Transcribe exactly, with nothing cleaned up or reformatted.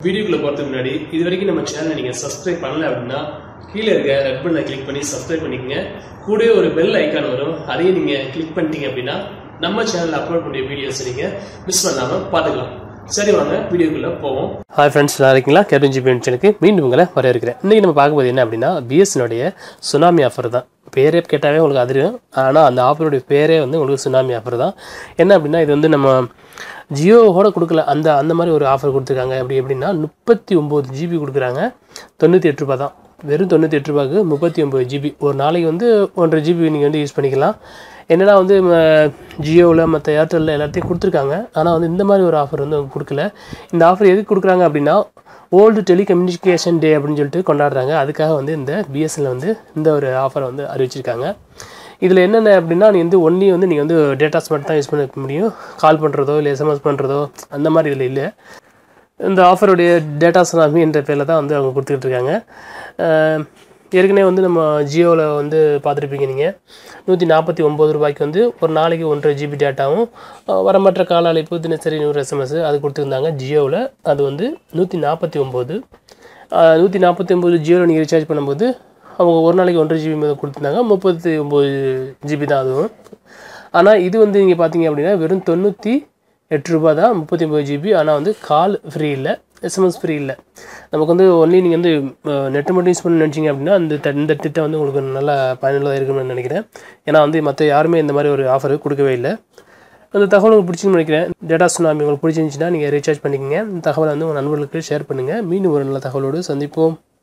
வீடியோக்குள்ள போறதுக்கு முன்னாடி இது வரைக்கும் நம்ம சேனலை நீங்க சப்ஸ்கிரைப் பண்ணல அப்படின்னா கீழே இருக்க ரெட் பட்டனை கிளிக் பண்ணி சப்ஸ்கிரைப் பண்ணிக்கங்க. கூடவே ஒரு பெல் ஐகான் வரும், அதையும் நீங்க கிளிக் பண்ணிட்டீங்க அப்படின்னா நம்ம சேனல்ல அப்லோட் பண்ண வீடியோஸ் நீங்க மிஸ் பண்ணாம பாத்துக்கலாம். சரி, வாங்க வீடியோக்குள்ள போவோம். ஹாய் ஃப்ரெண்ட்ஸ், நல்லா இருக்கீங்களா? கேப்டன் ஜிபி சேனலுக்கு மீண்டும் உங்களை வரவேற்கிறேன். இன்னைக்கு நம்ம பார்க்க போது என்ன அப்படின்னா, பிஎஸ்என்னுடைய சுனாமி ஆஃபர் தான். பேரே கேட்டாவே உங்களுக்கு அதிரும், ஆனால் அந்த ஆஃபருடைய பேரே வந்து உங்களுக்கு சுனாமி ஆஃபர் தான். என்ன அப்படின்னா, இது வந்து நம்ம ஜியோவோட கொடுக்கல, அந்த அந்த மாதிரி ஒரு ஆஃபர் கொடுத்துருக்காங்க. எப்படி எப்படின்னா முப்பத்தி ஒம்பது ஜிபி கொடுக்குறாங்க, தொண்ணூற்றி எட்டு ரூபா தான். வெறும் தொண்ணூற்றி எட்டு ரூபாய்க்கு முப்பத்தி ஒம்பது ஜிபி ஒரு நாளைக்கு வந்து ஒன்றரை ஜிபி நீங்கள் வந்து யூஸ் பண்ணிக்கலாம். என்னென்னா வந்து ஜியோவில் மற்ற ஏர்டெல்லில் எல்லாத்தையும் கொடுத்துருக்காங்க, ஆனால் வந்து இந்த மாதிரி ஒரு ஆஃபர் வந்து அவங்க கொடுக்கல. இந்த ஆஃபர் எதுக்கு கொடுக்குறாங்க அப்படின்னா, ஓல்டு டெலிகம்யூனிகேஷன் டே அப்படின்னு சொல்லிட்டு கொண்டாடுறாங்க. அதுக்காக வந்து இந்த பிஎஸ்என்எல் வந்து இந்த ஒரு ஆஃபரை வந்து அறிவிச்சிருக்காங்க. இதில் என்னென்ன அப்படின்னா, நீ வந்து ஒன்லி வந்து நீங்கள் வந்து டேட்டாஸ் மட்டும் தான் யூஸ் பண்ண முடியும். கால் பண்ணுறதோ இல்லை எஸ்எம்எஸ் பண்ணுறதோ அந்த மாதிரி இதில் இல்லை. இந்த ஆஃபருடைய டேட்டா சுனாமி என்ற பேரில் தான் வந்து அவங்க கொடுத்துக்கிட்டு இருக்காங்க. ஏற்கனவே வந்து நம்ம ஜியோவில் வந்து பார்த்துருப்பீங்க, நீங்கள் நூற்றி நாற்பத்தி ஒம்பது ரூபாய்க்கு வந்து ஒரு நாளைக்கு ஒன்றரை ஜிபி டேட்டாவும் வரமற்ற கால அழைப்பு தினசரி நூறு எஸ்எம்எஸ் அது கொடுத்துருந்தாங்க ஜியோவில். அது வந்து நூற்றி நாற்பத்தி ஒம்பது நூற்றி நாற்பத்தி ஒம்பது ஜியோவில் நீங்கள் ரீசார்ஜ் பண்ணும்போது அவங்க ஒரு நாளைக்கு ஒன்றரை ஜிபி மேலே கொடுத்துருந்தாங்க, முப்பத்தி ஒம்பது ஜிபி தான் அதுவும். ஆனால் இது வந்து நீங்கள் பார்த்தீங்க அப்படின்னா வெறும் தொண்ணூற்றி எட்டு ரூபா தான், முப்பத்தி ஒம்பது ஜிபி. ஆனால் வந்து கால் ஃப்ரீ இல்லை, எஸ்எம்எஸ் ஃப்ரீ இல்லை. நமக்கு வந்து ஒன்லி நீங்கள் வந்து நெட்டு மட்டும் யூஸ் பண்ணி நினச்சிங்க அப்படின்னா இந்த இந்த திட்டம் வந்து உங்களுக்கு நல்லா பயனுள்ளதாக இருக்குன்னு நினைக்கிறேன். ஏன்னா வந்து மற்ற யாருமே இந்த மாதிரி ஒரு ஆஃபர் கொடுக்கவே இல்லை. அந்த தகவல் உங்களுக்கு பிடிச்சின்னு நினைக்கிறேன். டேட்டா சுனாமி உங்களுக்கு பிடிச்சிருந்துச்சுன்னா நீங்கள் ரீசார்ஜ் பண்ணிக்கங்க. இந்த தகவலை வந்து உங்கள் நண்பர்களுக்கு ஷேர் பண்ணுங்கள். மீண்டும் ஒரு நல்ல தகவலோடு சந்திப்போம்.